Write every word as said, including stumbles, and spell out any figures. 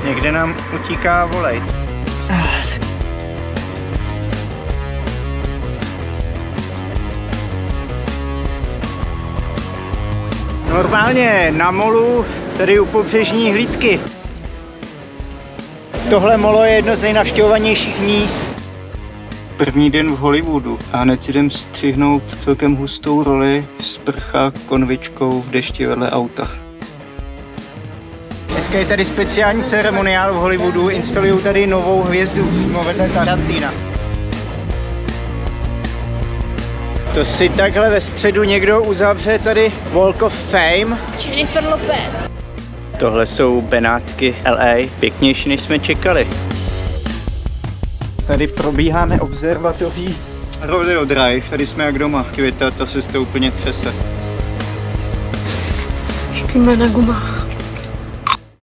Někde nám utíká volej. Normálně na molu, tady u pobřežní hlídky. Tohle molo je jedno z nejnavštěvovanějších míst. První den v Hollywoodu a hned si jdem střihnout celkem hustou roli s prcha konvičkou v dešti vedle auta. Dneska je tady speciální ceremoniál v Hollywoodu, instalují tady novou hvězdu přímo vedle Tarantina. To si takhle ve středu někdo uzavře tady Walk of Fame. Jennifer Lopez. Tohle jsou Benátky L A, pěknější než jsme čekali. Tady probíháme observatoří Rodeo Drive, tady jsme jak doma. Květa, to se to úplně třese. Špíme na gumách.